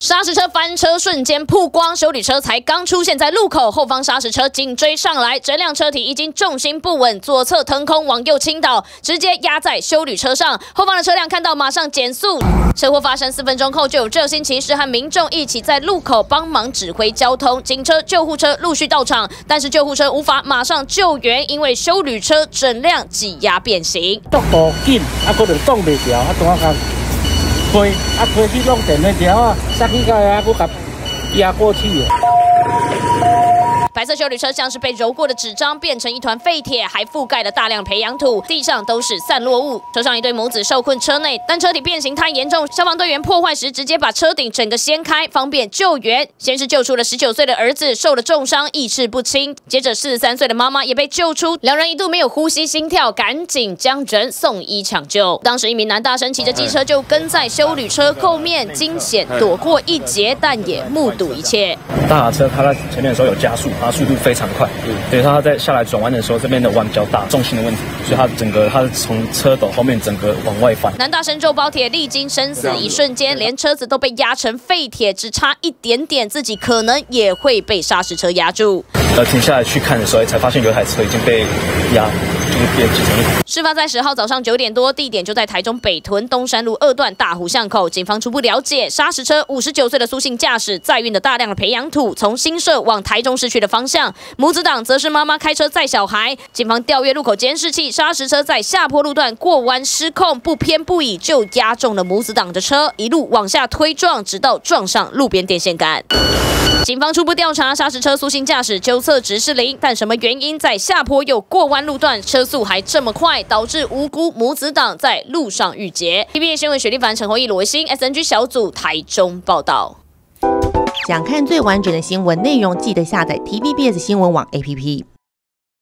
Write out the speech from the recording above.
砂石车翻车瞬间曝光，休旅车才刚出现在路口，后方砂石车紧追上来，整辆车体已经重心不稳，左侧腾空往右倾倒，直接压在休旅车上。后方的车辆看到马上减速。车祸发生4分钟后，就有热心骑士和民众一起在路口帮忙指挥交通，警车、救护车陆续到场，但是救护车无法马上救援，因为休旅车整辆挤压变形。 速度紧，可能挡袂牢，当啊推去弄电那条啊，刹起个啊，佮压过去了。 白色休旅车像是被揉过的纸张，变成一团废铁，还覆盖了大量培养土，地上都是散落物。车上一对母子受困车内，但车体变形太严重，消防队员破坏时直接把车顶整个掀开，方便救援。先是救出了19岁的儿子，受了重伤，意识不清。接着43岁的妈妈也被救出，两人一度没有呼吸心跳，赶紧将人送医抢救。当时一名男大生骑着机车就跟在休旅车后面，惊险躲过一劫，但也目睹一切。 大车他在前面的时候有加速，他速度非常快，所以他在下来转弯的时候，这边的弯比较大，重心的问题，所以他是从车斗后面整个往外翻。 男大生周包铁历经生死一瞬间，连车子都被压成废铁，只差一点点，自己可能也会被砂石车压住。 停下来去看的时候，才发现有台车已经被压，就是变挤成一团。 事发在10号早上9点多，地点就在台中北屯东山路2段大湖巷口。警方初步了解，砂石车59岁的苏姓驾驶载运的大量的培养土，从新社往台中市区的方向。母子档则是妈妈开车载小孩。警方调阅路口监视器，砂石车在下坡路段过弯失控，不偏不倚就压中了母子档的车，一路往下推撞，直到撞上路边电线杆。警方初步调查，砂石车苏姓驾驶纠测值是0，但什么原因在下坡又过弯路段车速还这么快，导致无辜母子档在路上遇劫？TVBS 新闻许立凡、陈宏毅、罗维新 SNG 小组台中报道。 想看最完整的新闻内容，记得下载TVBS 新闻网 APP。